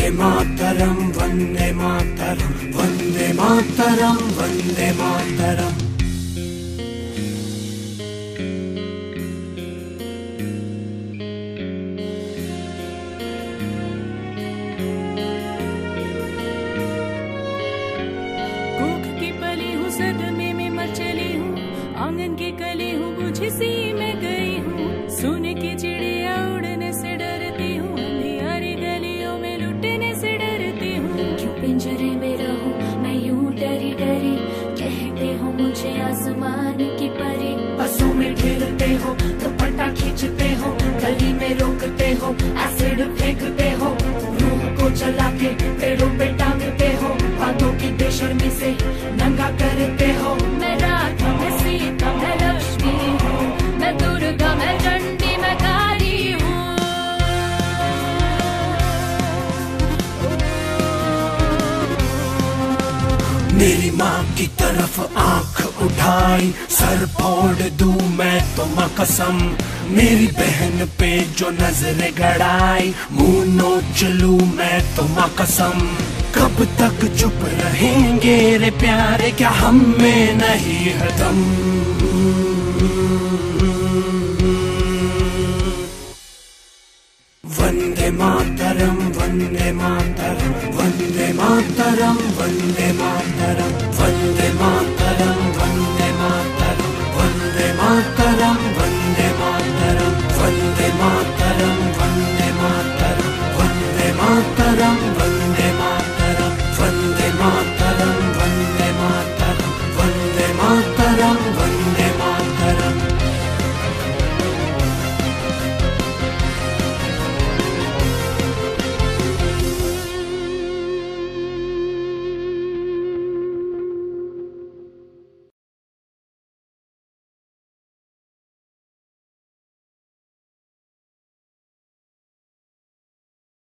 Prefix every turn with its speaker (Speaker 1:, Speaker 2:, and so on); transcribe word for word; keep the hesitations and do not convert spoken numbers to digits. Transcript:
Speaker 1: मातरम वंदे मातरम वंदे मातरम वंदे मातरम।
Speaker 2: सदमे में मर चली हूँ, आंगन की कली हूँ, बुझी सी मैं गई हूँ। सोने की चिड़िया उड़ने से डरती हूँ, अंधियारी गलियों में लुटने से डरती हूँ।
Speaker 3: क्यों पिंजरे में रहूं मैं यूं डरी डरी, कहते हो मुझे आसमान की परी।
Speaker 4: बसों में घेरते हो, दुपट्टा खींचते हो, गली में रोकते हो, एसिड फेंकते हो, रूह को जला के पेड़ों पे टांगते हो, बातों की बेशर्मी से नंगा करते हो।
Speaker 3: मैं राधा मैं सीता मैं लक्ष्मी हूँ, मैं दुर्गा मैं चंडी मैं काली हूँ।
Speaker 1: मेरी माँ की तरफ आंख उठाई, सर फोड़ दूं मैं तो माँ कसम। मेरी बहन पे जो नजरें गड़ाई, मुंह नोच लूं मैं तो माँ कसम। कब तक चुप रहेंगे रे प्यारे, क्या हम में नहीं है दम। वंदे मातरम वंदे मातरम वंदे मातरम वंदे मातरम।